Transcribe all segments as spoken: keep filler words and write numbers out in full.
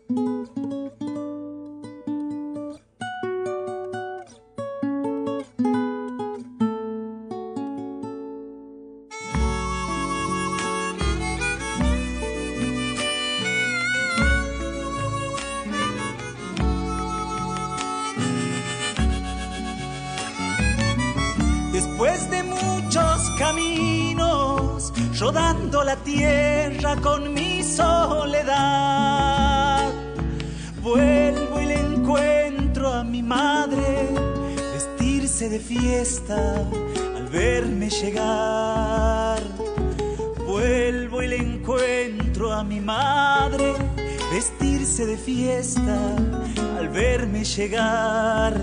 Después de muchos caminos, rodando la tierra con mi soledad, vuelvo y le encuentro a mi madre vestirse de fiesta al verme llegar. Vuelvo y le encuentro a mi madre vestirse de fiesta al verme llegar.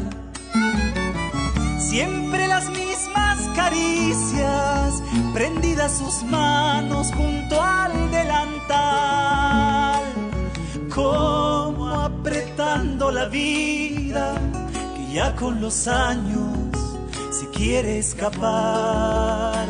Siempre las mismas caricias, prendidas sus manos junto al delantal, como apretando la vida que ya con los años se quiere escapar.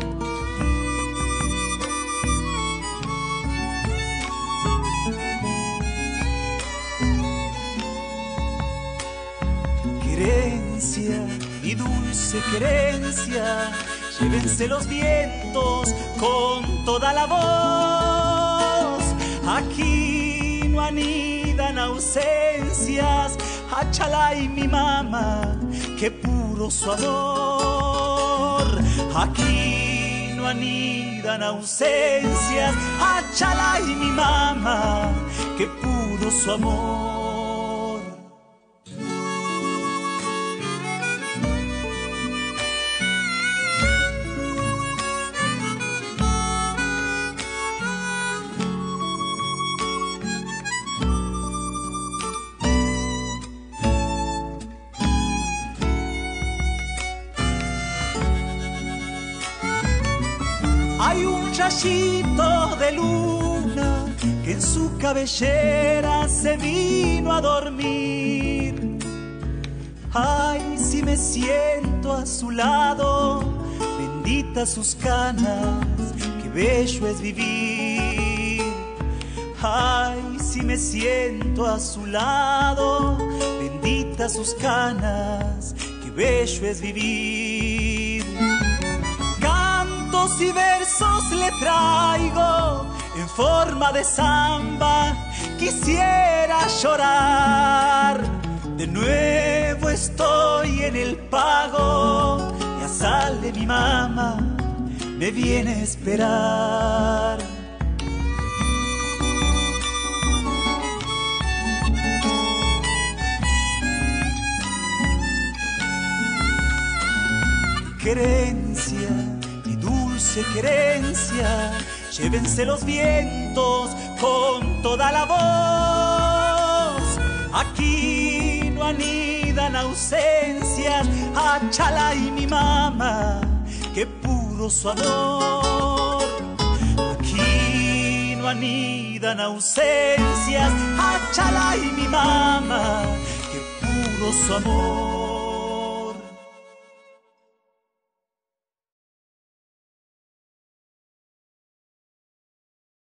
Querencia, mi dulce querencia, llévense los vientos con toda la voz. Aquí no anidan ausencias, Achalá y mi mamá, qué puro su amor. Aquí no anidan ausencias, Achalá y mi mamá, qué puro su amor. Hay un rayito de luna que en su cabellera se vino a dormir. Ay, si me siento a su lado, benditas sus canas, qué bello es vivir. Ay, si me siento a su lado, benditas sus canas, qué bello es vivir. Cantos y versos le traigo en forma de samba, quisiera llorar. De nuevo estoy en el pago, ya sale mi mamá, me viene a esperar. Querencia, mi dulce querencia, llévense los vientos con toda la voz. Aquí no anidan ausencias, Achalá y mi mamá, qué puro su amor. Aquí no anidan ausencias, Achalá y mi mamá, qué puro su amor.